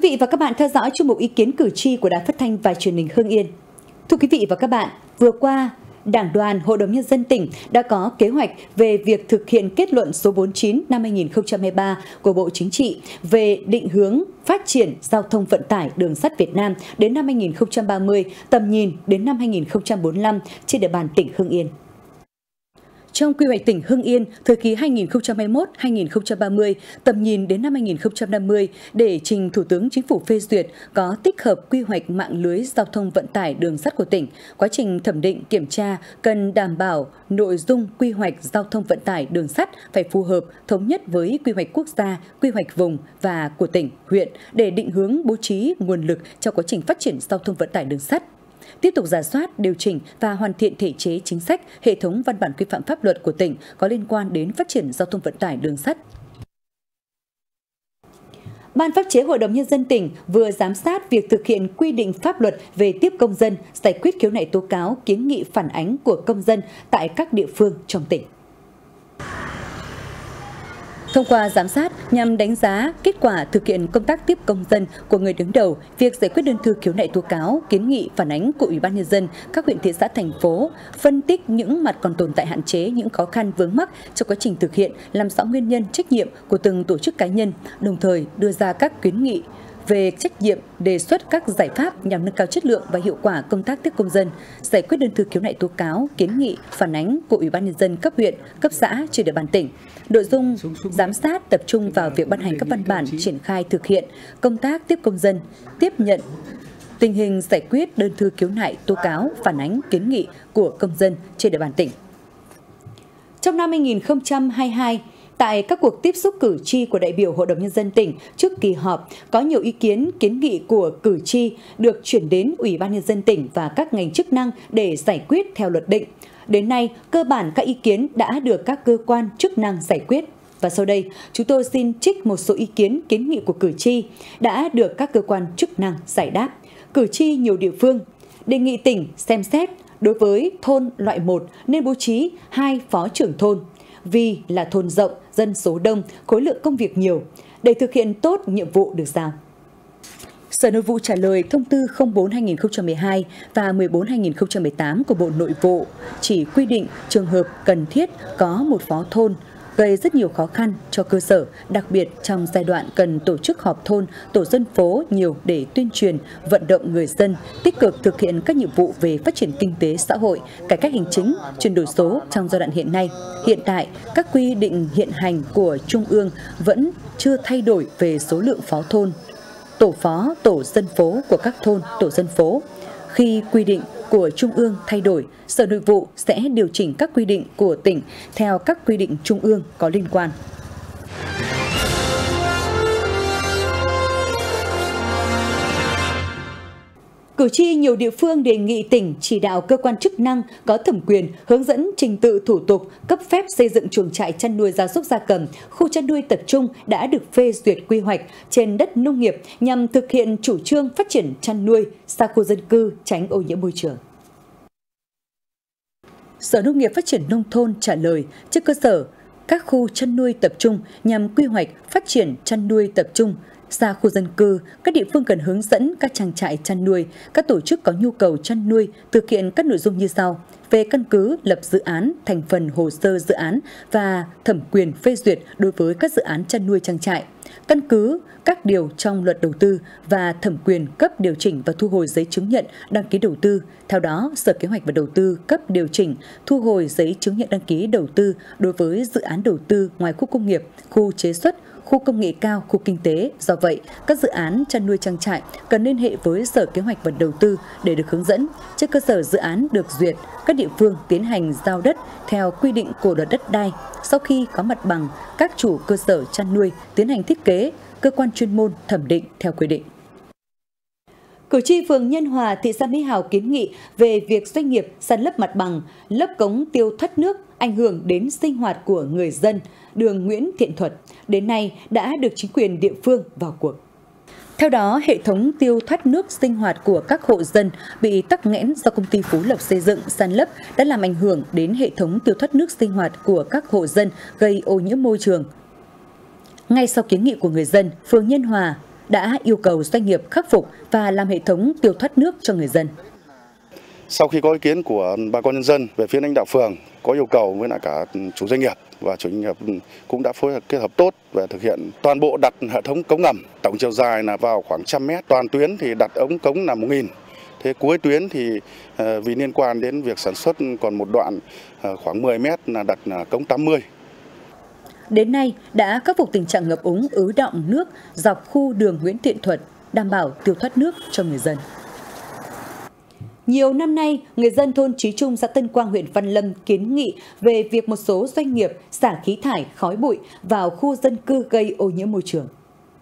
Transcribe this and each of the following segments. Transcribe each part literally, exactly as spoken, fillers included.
vị và các bạn theo dõi chuyên mục ý kiến cử tri của Đài Phát thanh và Truyền hình Hưng Yên. Thưa quý vị và các bạn, vừa qua, Đảng đoàn Hội đồng Nhân dân tỉnh đã có kế hoạch về việc thực hiện kết luận số bốn mươi chín năm hai nghìn không trăm hai mươi ba của Bộ Chính trị về định hướng phát triển giao thông vận tải đường sắt Việt Nam đến năm hai nghìn không trăm ba mươi, tầm nhìn đến năm hai nghìn không trăm bốn mươi lăm trên địa bàn tỉnh Hưng Yên. Trong quy hoạch tỉnh Hưng Yên thời kỳ hai nghìn không trăm hai mươi mốt đến hai nghìn không trăm ba mươi, tầm nhìn đến năm hai nghìn không trăm năm mươi để trình Thủ tướng Chính phủ phê duyệt có tích hợp quy hoạch mạng lưới giao thông vận tải đường sắt của tỉnh. Quá trình thẩm định kiểm tra cần đảm bảo nội dung quy hoạch giao thông vận tải đường sắt phải phù hợp, thống nhất với quy hoạch quốc gia, quy hoạch vùng và của tỉnh, huyện để định hướng bố trí nguồn lực cho quá trình phát triển giao thông vận tải đường sắt. Tiếp tục rà soát, điều chỉnh và hoàn thiện thể chế chính sách, hệ thống văn bản quy phạm pháp luật của tỉnh có liên quan đến phát triển giao thông vận tải đường sắt. Ban pháp chế Hội đồng Nhân dân tỉnh vừa giám sát việc thực hiện quy định pháp luật về tiếp công dân, giải quyết khiếu nại tố cáo, kiến nghị phản ánh của công dân tại các địa phương trong tỉnh. Thông qua giám sát nhằm đánh giá kết quả thực hiện công tác tiếp công dân của người đứng đầu, việc giải quyết đơn thư khiếu nại tố cáo, kiến nghị phản ánh của Ủy ban Nhân dân các huyện, thị xã, thành phố, phân tích những mặt còn tồn tại, hạn chế, những khó khăn vướng mắc trong quá trình thực hiện, làm rõ nguyên nhân, trách nhiệm của từng tổ chức cá nhân, đồng thời đưa ra các kiến nghị về trách nhiệm, đề xuất các giải pháp nhằm nâng cao chất lượng và hiệu quả công tác tiếp công dân, giải quyết đơn thư khiếu nại tố cáo, kiến nghị, phản ánh của Ủy ban Nhân dân cấp huyện, cấp xã trên địa bàn tỉnh. Nội dung giám sát tập trung vào việc ban hành các văn bản triển khai thực hiện công tác tiếp công dân, tiếp nhận tình hình giải quyết đơn thư khiếu nại tố cáo, phản ánh, kiến nghị của công dân trên địa bàn tỉnh. Trong năm hai nghìn không trăm hai mươi hai, tại các cuộc tiếp xúc cử tri của đại biểu Hội đồng Nhân dân tỉnh trước kỳ họp, có nhiều ý kiến, kiến nghị của cử tri được chuyển đến Ủy ban Nhân dân tỉnh và các ngành chức năng để giải quyết theo luật định. Đến nay, cơ bản các ý kiến đã được các cơ quan chức năng giải quyết. Và sau đây, chúng tôi xin trích một số ý kiến, kiến nghị của cử tri đã được các cơ quan chức năng giải đáp. Cử tri nhiều địa phương đề nghị tỉnh xem xét đối với thôn loại một nên bố trí hai phó trưởng thôn, vì là thôn rộng, dân số đông, khối lượng công việc nhiều, để thực hiện tốt nhiệm vụ được giao. Sở Nội vụ trả lời thông tư không bốn hai nghìn không trăm mười hai và mười bốn hai nghìn không trăm mười tám của Bộ Nội vụ chỉ quy định trường hợp cần thiết có một phó thôn, gây rất nhiều khó khăn cho cơ sở, đặc biệt trong giai đoạn cần tổ chức họp thôn, tổ dân phố nhiều để tuyên truyền, vận động người dân tích cực thực hiện các nhiệm vụ về phát triển kinh tế xã hội, cải cách hành chính, chuyển đổi số trong giai đoạn hiện nay. Hiện tại, các quy định hiện hành của Trung ương vẫn chưa thay đổi về số lượng phó thôn, tổ phó, tổ dân phố của các thôn, tổ dân phố. Khi quy định của Trung ương thay đổi, Sở Nội vụ sẽ điều chỉnh các quy định của tỉnh theo các quy định Trung ương có liên quan. Cử tri nhiều địa phương đề nghị tỉnh chỉ đạo cơ quan chức năng có thẩm quyền hướng dẫn trình tự thủ tục cấp phép xây dựng chuồng trại chăn nuôi gia súc gia cầm, khu chăn nuôi tập trung đã được phê duyệt quy hoạch trên đất nông nghiệp nhằm thực hiện chủ trương phát triển chăn nuôi xa khu dân cư, tránh ô nhiễm môi trường. Sở Nông nghiệp Phát triển Nông thôn trả lời trên cơ sở các khu chăn nuôi tập trung nhằm quy hoạch phát triển chăn nuôi tập trung xa khu dân cư, các địa phương cần hướng dẫn các trang trại chăn nuôi, các tổ chức có nhu cầu chăn nuôi thực hiện các nội dung như sau: về căn cứ lập dự án, thành phần hồ sơ dự án và thẩm quyền phê duyệt đối với các dự án chăn nuôi trang trại, căn cứ các điều trong luật đầu tư và thẩm quyền cấp điều chỉnh và thu hồi giấy chứng nhận đăng ký đầu tư. Theo đó, Sở Kế hoạch và Đầu tư cấp điều chỉnh, thu hồi giấy chứng nhận đăng ký đầu tư đối với dự án đầu tư ngoài khu công nghiệp, khu chế xuất, khu công nghệ cao, khu kinh tế. Do vậy, các dự án chăn nuôi trang trại cần liên hệ với Sở Kế hoạch và Đầu tư để được hướng dẫn. Trên cơ sở dự án được duyệt, các địa phương tiến hành giao đất theo quy định của luật đất đai. Sau khi có mặt bằng, các chủ cơ sở chăn nuôi tiến hành thiết kế, cơ quan chuyên môn thẩm định theo quy định. Cử tri phường Nhân Hòa, thị xã Mỹ Hào kiến nghị về việc doanh nghiệp san lấp mặt bằng, lấp cống tiêu thoát nước ảnh hưởng đến sinh hoạt của người dân đường Nguyễn Thiện Thuật. Đến nay đã được chính quyền địa phương vào cuộc. Theo đó, hệ thống tiêu thoát nước sinh hoạt của các hộ dân bị tắc nghẽn do công ty Phú Lộc xây dựng san lấp đã làm ảnh hưởng đến hệ thống tiêu thoát nước sinh hoạt của các hộ dân, gây ô nhiễm môi trường. Ngay sau kiến nghị của người dân, phường Nhân Hòa đã yêu cầu doanh nghiệp khắc phục và làm hệ thống tiêu thoát nước cho người dân. Sau khi có ý kiến của bà con nhân dân, về phía lãnh đạo phường có yêu cầu với lại cả chủ doanh nghiệp, và chủ doanh nghiệp cũng đã phối hợp kết hợp tốt và thực hiện toàn bộ đặt hệ thống cống ngầm. Tổng chiều dài là vào khoảng trăm mét, toàn tuyến thì đặt ống cống là một nghìn. Thế cuối tuyến thì vì liên quan đến việc sản xuất còn một đoạn khoảng mười mét là đặt cống tám mươi. Đến nay đã khắc phục tình trạng ngập úng ứ đọng nước dọc khu đường Nguyễn Thiện Thuật, đảm bảo tiêu thoát nước cho người dân. Nhiều năm nay, người dân thôn Chí Trung, xã Tân Quang, huyện Văn Lâm kiến nghị về việc một số doanh nghiệp xả khí thải, khói bụi vào khu dân cư gây ô nhiễm môi trường.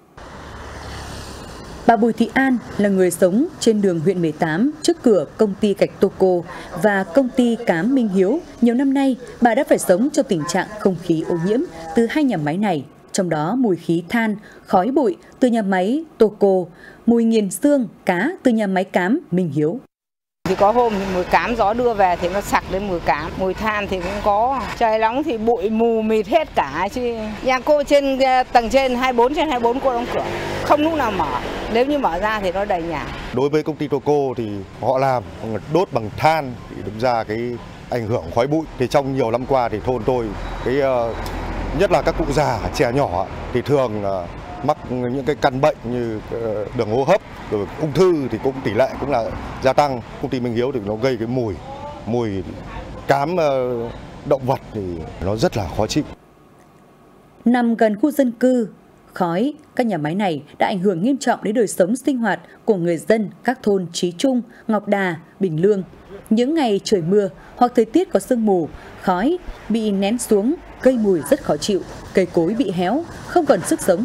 Bà Bùi Thị An là người sống trên đường huyện mười tám trước cửa công ty gạch Toco và công ty cám Minh Hiếu. Nhiều năm nay, bà đã phải sống trong tình trạng không khí ô nhiễm từ hai nhà máy này, trong đó mùi khí than, khói bụi từ nhà máy Toco, mùi nghiền xương, cá từ nhà máy cám Minh Hiếu. Thì có hôm thì mùi cám gió đưa về thì nó sặc đến mùi cám, mùi than thì cũng có. Trời nóng thì bụi mù mịt hết cả chứ. Nhà cô trên tầng trên hai mươi bốn trên hai mươi bốn cô đóng cửa, không lúc nào mở. Nếu như mở ra thì nó đầy nhà. Đối với công ty Toco thì họ làm đốt bằng than thì đâm ra cái ảnh hưởng khói bụi. Thì trong nhiều năm qua thì thôn tôi cái nhất là các cụ già, trẻ nhỏ thì thường mắc những cái căn bệnh như đường hô hấp, rồi ung thư thì cũng tỷ lệ cũng là gia tăng. Công ty Minh Hiếu thì nó gây cái mùi mùi cám động vật thì nó rất là khó chịu. Nằm gần khu dân cư, khói các nhà máy này đã ảnh hưởng nghiêm trọng đến đời sống sinh hoạt của người dân các thôn Chí Trung, Ngọc Đà, Bình Lương. Những ngày trời mưa hoặc thời tiết có sương mù, khói bị nén xuống gây mùi rất khó chịu, cây cối bị héo, không còn sức sống.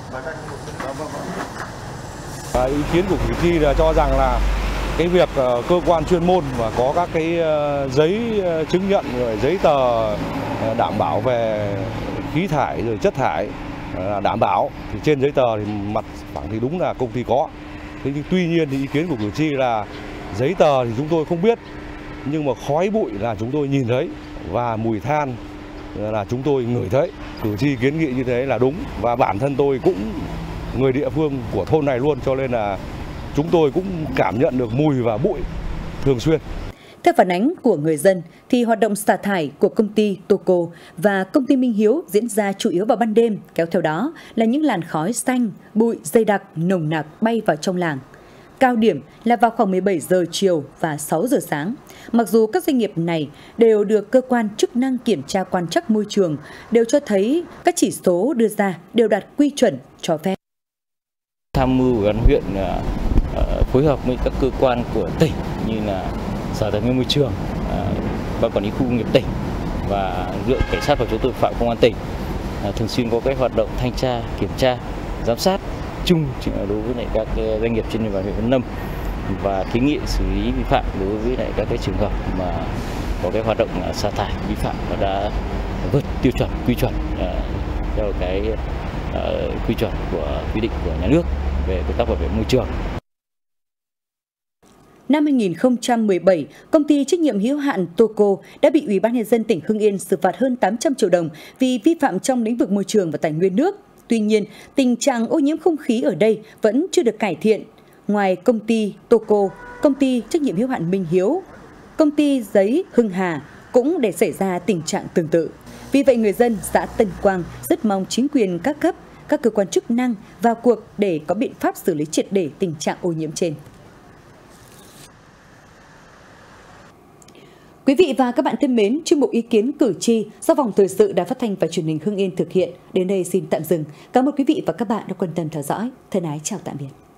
Ý kiến của cử tri là cho rằng là cái việc cơ quan chuyên môn và có các cái giấy chứng nhận, rồi giấy tờ đảm bảo về khí thải rồi chất thải là đảm bảo, thì trên giấy tờ thì mặt phẳng thì đúng là công ty có. Thế nhưng tuy nhiên thì ý kiến của cử tri là giấy tờ thì chúng tôi không biết, nhưng mà khói bụi là chúng tôi nhìn thấy và mùi than là chúng tôi ngửi thấy. Cử tri kiến nghị như thế là đúng, và bản thân tôi cũng người địa phương của thôn này luôn, cho nên là chúng tôi cũng cảm nhận được mùi và bụi thường xuyên. Theo phản ánh của người dân, thì hoạt động xả thải của công ty Toco và công ty Minh Hiếu diễn ra chủ yếu vào ban đêm, kéo theo đó là những làn khói xanh, bụi dày đặc, nồng nặc bay vào trong làng. Cao điểm là vào khoảng mười bảy giờ chiều và sáu giờ sáng. Mặc dù các doanh nghiệp này đều được cơ quan chức năng kiểm tra quan trắc môi trường, đều cho thấy các chỉ số đưa ra đều đạt quy chuẩn cho phép. Tham mưu ủy ban huyện phối hợp với các cơ quan của tỉnh như là Sở Tài nguyên Môi trường, Ban Quản lý khu công nghiệp tỉnh và lực lượng cảnh sát phòng chống tội phạm công an tỉnh thường xuyên có cái hoạt động thanh tra, kiểm tra, giám sát chung đối với lại các doanh nghiệp trên địa bàn huyện Văn Lâm và kiến nghị xử lý vi phạm đối với lại các cái trường hợp mà có cái hoạt động xả thải vi phạm và đã vượt tiêu chuẩn, quy chuẩn theo cái quy chuẩn của quy định của nhà nước về công tác bảo vệ môi trường. Năm hai nghìn không trăm mười bảy, công ty trách nhiệm hữu hạn Toco đã bị Ủy ban nhân dân tỉnh Hưng Yên xử phạt hơn tám trăm triệu đồng vì vi phạm trong lĩnh vực môi trường và tài nguyên nước. Tuy nhiên, tình trạng ô nhiễm không khí ở đây vẫn chưa được cải thiện. Ngoài công ty Toco, công ty trách nhiệm hữu hạn Minh Hiếu, công ty giấy Hưng Hà cũng để xảy ra tình trạng tương tự. Vì vậy, người dân xã Tân Quang rất mong chính quyền các cấp, các cơ quan chức năng vào cuộc để có biện pháp xử lý triệt để tình trạng ô nhiễm trên. Quý vị và các bạn thân mến, chuyên mục ý kiến cử tri do Phòng Thời sự Đài Phát thanh và Truyền hình Hưng Yên thực hiện đến đây xin tạm dừng. Cảm ơn quý vị và các bạn đã quan tâm theo dõi. Thân ái chào tạm biệt.